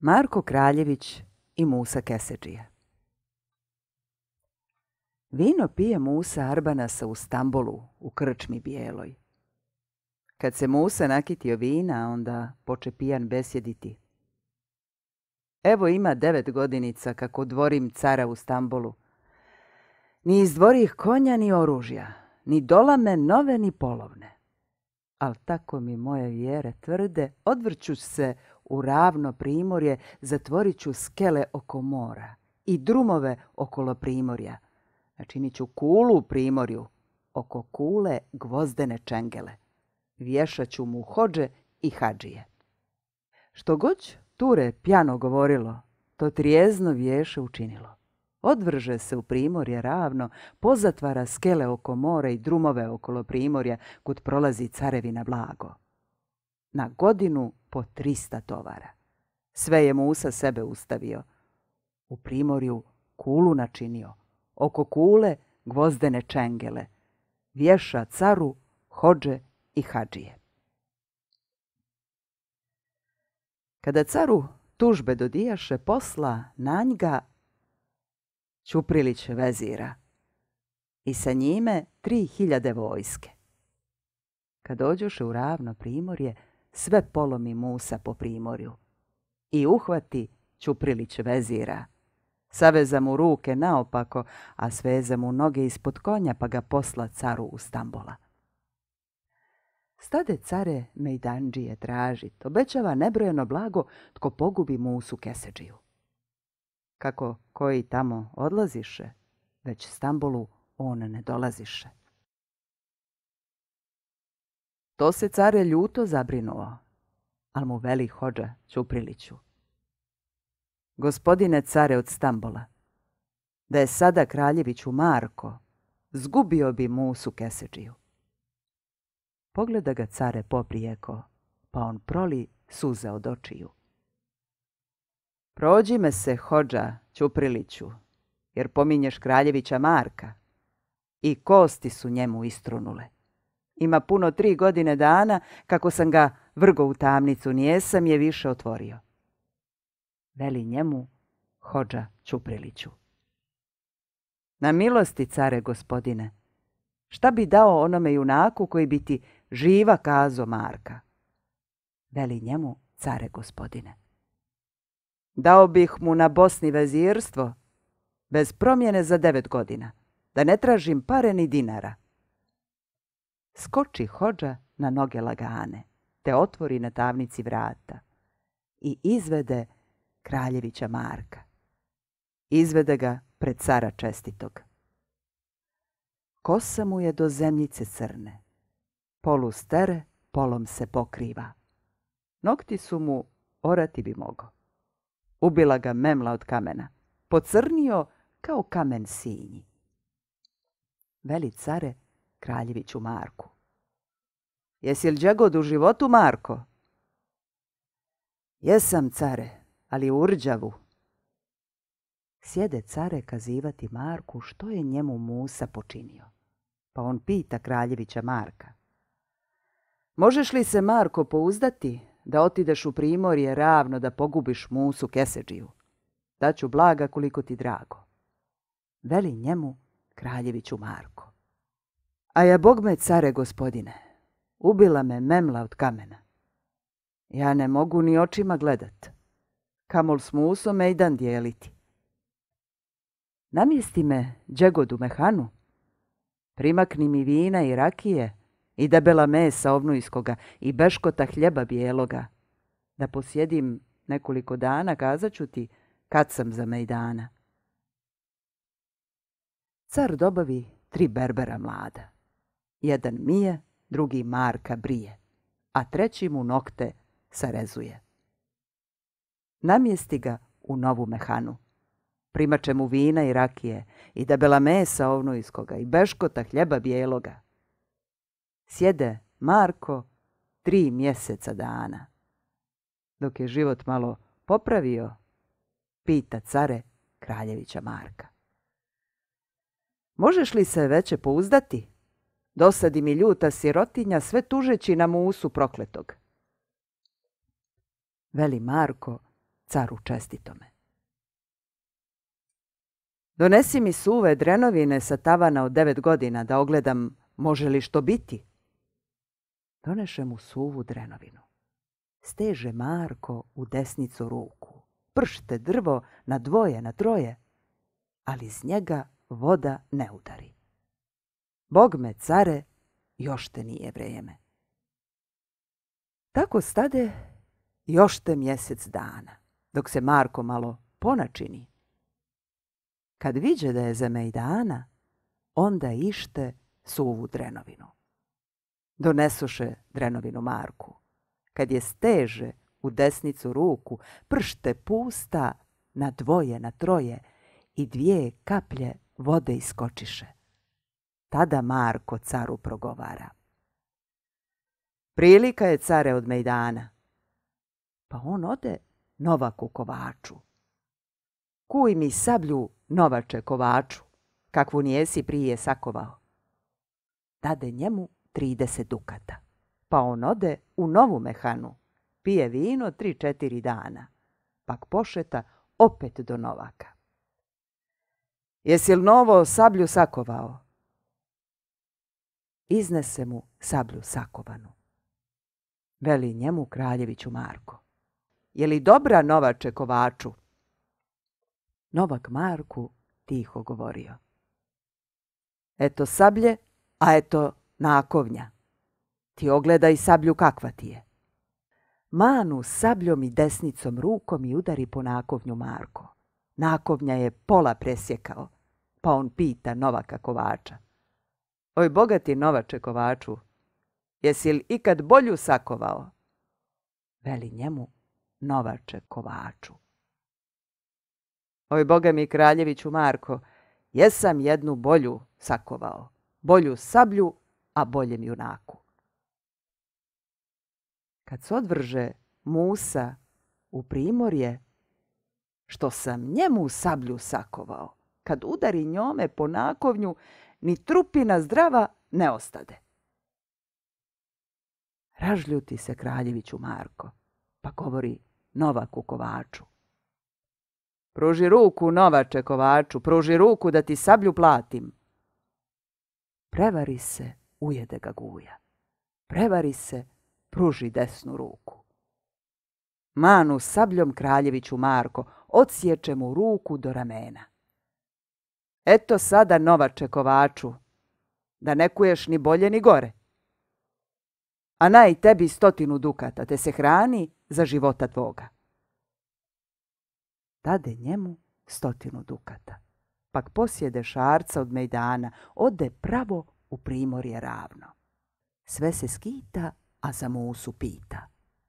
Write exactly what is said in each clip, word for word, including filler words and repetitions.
Marko Kraljević i Musa Kesedžija. Vino pije Musa Arbanasa u Stambolu, u krčmi bijeloj. Kad se Musa nakitio vina, onda poče pijan besjediti. Evo ima devet godinica kako dvorim cara u Stambolu. Ni izdvorih konja, ni oružja, ni dolame nove, ni polovne. Al tako mi moje vjere tvrde, odvrću se u ravno primorje, zatvorit ću skele oko mora i drumove okolo primorja. Načinit ću kulu u primorju, oko kule gvozdene čengele. Vješat ću mu hodže i hadžije. Što god Ture pjano govorilo, to trijezno vješe učinilo. Odvrže se u primorje ravno, pozatvara skele oko mora i drumove okolo primorja, kud prolazi carevina blago. Na godinu po trista tovara. Sve je Musa sebe ustavio. U primorju kulu načinio, oko kule gvozdene čengele. Vješa caru, hodže i hadžije. Kada caru tužbe dodijaše, posla na njega Ćuprilić vezira i sa njime tri hiljade vojske. Kad dođoše u ravno primorje, sve polomi Musa po primorju i uhvati Ćuprilić vezira. Saveza mu ruke naopako, a sveza mu noge ispod konja, pa ga posla caru u Stambola. Stade care Mejdanđije tražit, obećava nebrojeno blago tko pogubi Musu Kesedžiju. Kako koji tamo odlaziše, već Stambolu on ne dolaziše. To se care ljuto zabrinuo, al mu veli hodža Ćupriliću: Gospodine care od Stambola, da je sada kraljeviću Marko, zgubio bi Musu Kesedžiju. Pogleda ga care poprijeko, pa on proli suze od očiju. Prođi me se, hodža Ćupriliću, jer pominješ kraljevića Marka. I kosti su njemu istrunule. Ima puno tri godine dana kako sam ga vrgo u tamnicu, nijesam je više otvorio. Veli njemu hodža Ćupriliću: Na milosti, care gospodine, šta bi dao onome junaku koji bi ti živa kazo Marka? Veli njemu care gospodine: Dao bih mu na Bosni vezirstvo, bez promjene za devet godina, da ne tražim pare ni dinara. Skoči hodža na noge lagane, te otvori na tamnici vrata i izvede kraljevića Marka. Izvede ga pred cara čestitog. Kosa mu je do zemljice crne, polu stere, polom se pokriva. Nokti su mu orati bi mogo. Ubila ga memla od kamena, pocrnio kao kamen sinji. Veli care kraljeviću Marku: Jesi li đegod u životu, Marko? Jesam, care, ali u rđavu. Sjede care kazivati Marku što je njemu Musa počinio. Pa on pita kraljevića Marka: Možeš li se, Marko, pouzdati da otideš u primorje ravno da pogubiš Musu Kesedžiju? Daću blaga koliko ti drago. Veli njemu kraljeviću Marko: A ja bogme, care gospodine, ubila me memla od kamena. Ja ne mogu ni očima gledat, kamol s Musom mejdan dijeliti. Namjesti me đegod u mehanu, primakni mi vina i rakije i debela mesa ovnujskoga i beškota hljeba bijeloga, da posjedim nekoliko dana, kazat ću ti kad sam za mejdana. Car dobavi tri berbera mlada. Jedan mije, drugi Marka brije, a treći mu nokte sarezuje. Namjesti ga u novu mehanu. Primače mu vina i rakije i debela mesa ovnujskoga i beškota hljeba bijeloga. Sjede Marko tri mjeseca dana. Dok je život malo popravio, pita care kraljevića Marka: Možeš li se veće pouzdati? Dosadi mi ljuta sirotinja, sve tužeći na Musu prokletog. Veli Marko caru čestitome. Donesi mi suve drenovine sa tavana od devet godina da ogledam može li što biti. Doneše mu suvu drenovinu. Steže Marko u desnicu ruku. Pršte drvo na dvoje, na troje, ali iz njega voda ne udari. Bog me, care, još te nije vrijeme. Tako stade još te mjesec dana, dok se Marko malo ponačini. Kad viđe da je za mejdana, onda ište suvu drenovinu. Donesuše drenovinu Marku. Kad je steže u desnicu ruku, pršte pusta na dvoje, na troje i dvije kaplje vode iskočiše. Tada Marko caru progovara. Prilika je, care, od mejdana. Pa on ode Novaku kovaču. Kuj mi sablju, novače kovaču, kakvu nijesi prije sakovao. Dade njemu trideset dukata. Pa on ode u novu mehanu, pije vino tri četiri dana, pak pošeta opet do Novaka. Jesi li novo sablju sakovao? Iznese mu sablju sakovanu. Veli njemu kraljeviću Marko. Je li dobra, novače kovaču? Novak Marku tiho govorio. Eto sablje, a eto nakovnja. Ti ogledaj sablju kakva ti je. Manu sabljom i desnicom rukom i udari po nakovnju Marko. Nakovnja je pola presjekao, pa on pita Novaka kovača. Oj, bogati novače kovaču, jesi li ikad bolju sakovao? Veli njemu novače kovaču. Oj, boga mi, kraljeviću Marko, jesam jednu bolju sakovao, bolju sablju, a boljem junaku. Kad se odvrže Musa u primorje, što sam njemu sablju sakovao, kad udari njome po nakovnju, ni trupina zdrava ne ostade. Ražljuti se kraljeviću Marko, pa govori Novaku kovaču. Pruži ruku, novače kovaču, pruži ruku da ti sablju platim. Prevari se, ujede ga guja. Prevari se, pruži desnu ruku. Manu sabljom kraljeviću Marko, odsječe mu ruku do ramena. Eto sada, novače kovaču, da ne kuješ ni bolje ni gore. A naj tebi stotinu dukata, te se hrani za života tvoga. Dade njemu stotinu dukata, pak posjede šarca od mejdana, ode pravo u primorje ravno. Sve se skita, a za Musu pita.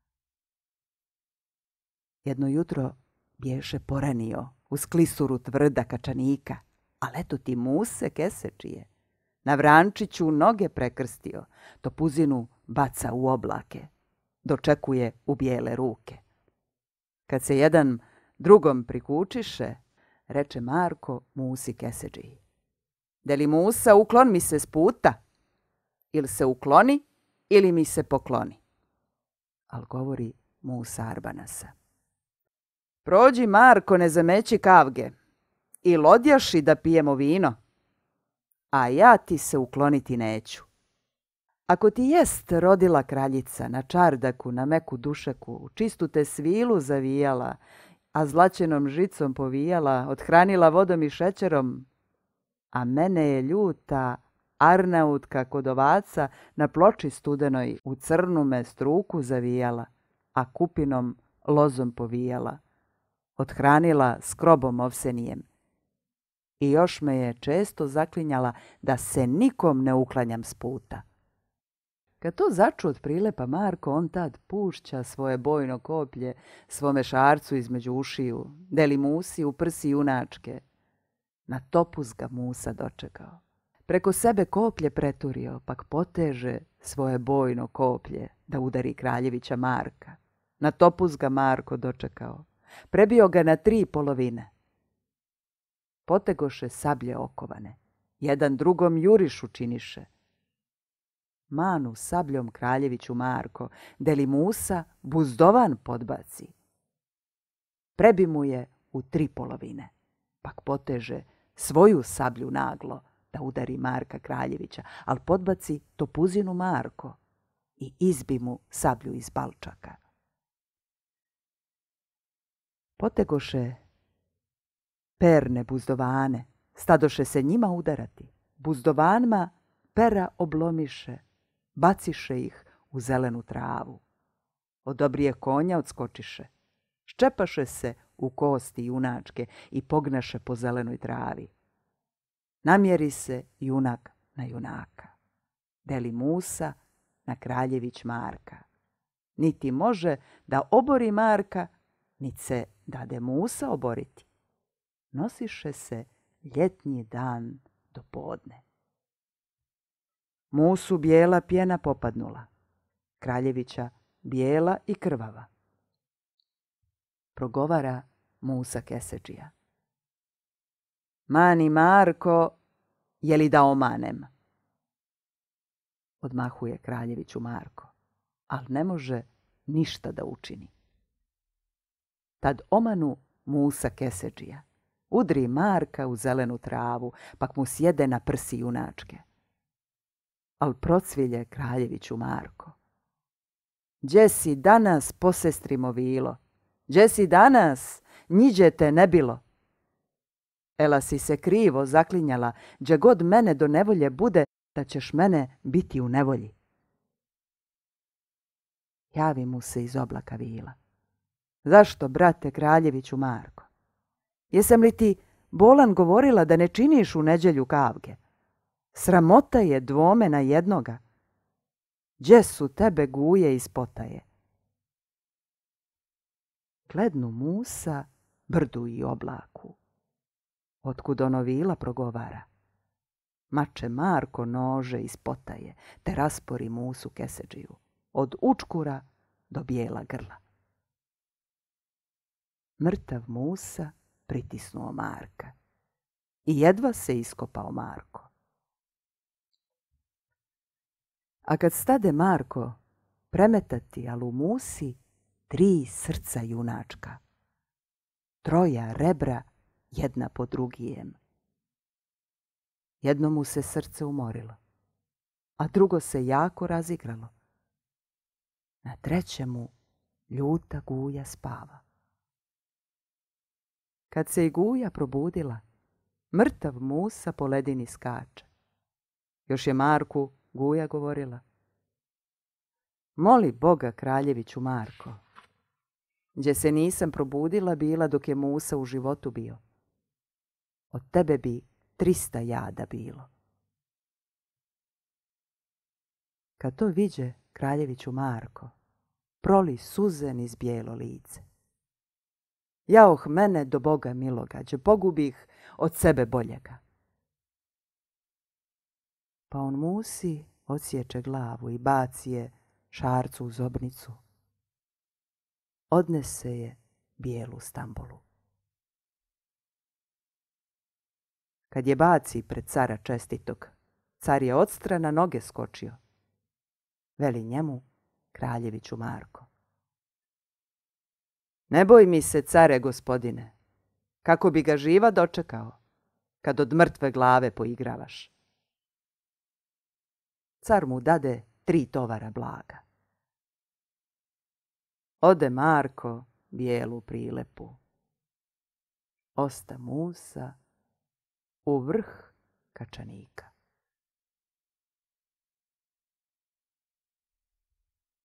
Jedno jutro bješe poranio uz klisuru tvrda kačanika, a leto ti Muse kesečije. Na vrančiću noge prekrstio, topuzinu baca u oblake, dočekuje u bijele ruke. Kad se jedan drugom prikučiše, reče Marko Musi keseđiji. Deli Musa, uklon mi se s puta, ili se ukloni, ili mi se pokloni. Al govori Musa Arbanasa. Prođi, Marko, ne zameći kavge, i lodjaši da pijemo vino, a ja ti se ukloniti neću. Ako ti jest rodila kraljica na čardaku, na meku dušeku, čistu te svilu zavijala, a zlačenom žicom povijala, odhranila vodom i šećerom, a mene je ljuta Arnautka kod ovaca na ploči studenoj u crnu me struku zavijala, a kupinom lozom povijala, odhranila skrobom ovsenijem. I još me je često zaklinjala da se nikom ne uklanjam s puta. Kad to začu od prilepa Marko, on tad pušća svoje bojno koplje svome šarcu između ušiju, deli Musi u prsi junačke. Na topuz ga Musa dočekao. Preko sebe koplje preturio, pak poteže svoje bojno koplje da udari kraljevića Marka. Na topuz ga Marko dočekao. Prebio ga na tri polovine. Potegoše sablje okovane. Jedan drugom jurišu činiše. Manu sabljom kraljeviću Marko, deli Musa buzdovan podbaci. prebi mu je u tri polovine, pak poteže svoju sablju naglo da udari Marka Kraljevića, al podbaci topuzinu Marko i izbi mu sablju iz balčaka. Potegoše perne buzdovane, stadoše se njima udarati. Buzdovanima pera oblomiše, baciše ih u zelenu travu. Od dobrije konja odskočiše, ščepaše se u kosti junačke i pognaše po zelenoj travi. Namjeri se junak na junaka. Deli Musa na Kraljević Marka. Niti može da obori Marka, niti se dade Musa oboriti. Nosiše se ljetnji dan do podne. Musu bijela pjena popadnula, Kraljevića bijela i krvava. Progovara Musa Keseđija. Mani Marko, je li da omanem? Odmahuje Kraljeviću Marko, ali ne može ništa da učini. Tad omanu Musa Keseđija, udri Marka u zelenu travu, pak mu sjede na prsi junačke. Al procvilje Kraljeviću Marko. Đe si danas, posestrimo vilo? Đe si danas, njiđe te ne bilo? Ela si se krivo zaklinjala, đe god mene do nevolje bude, da ćeš mene biti u nevolji. Javi mu se iz oblaka vila. Zašto, brate Kraljeviću Marko? Jesam li ti bolan govorila da ne činiš u nedjelju kavge? Sramota je dvome na jednoga. Đe su tebe guje iz potaje? Glednu Musa brdu i oblaku. Otkud ono vila progovara? Mače Marko nože iz potaje, te raspori Musu Keseđiju, od učkura do bijela grla. Mrtav Musa pritisnuo Marka i jedva se iskopao Marko. A kad stade Marko premetati, al u Musi tri srca junačka, troja rebra jedna po drugijem. Jedno mu se srce umorilo, a drugo se jako razigralo. Na trećemu ljuta guja spava. Kad se i guja probudila, mrtav Musa po ledini skače. Još je Marku guja govorila. Moli Boga, Kraljeviću Marko, gdje se nisam probudila bila dok je Musa u životu bio. Od tebe bi trista jada bilo. Kad to viđe Kraljeviću Marko, proli suze niz bijelo lice. Jaoh mene do Boga miloga, đe pogubih od sebe boljega. Pa on Musi odsječe glavu i baci je šarcu u zobnicu. Odnese je bijelu Stambolu. Kad je baci pred cara čestitog, car je odstra na noge skočio. Veli njemu Kraljeviću Marko. Ne boj mi se, care gospodine, kako bi ga živa dočekao, kad od mrtve glave poigravaš. Car mu dade tri tovara blaga. Ode Marko bijelu prilepu. Osta Musa u vrh kačanika.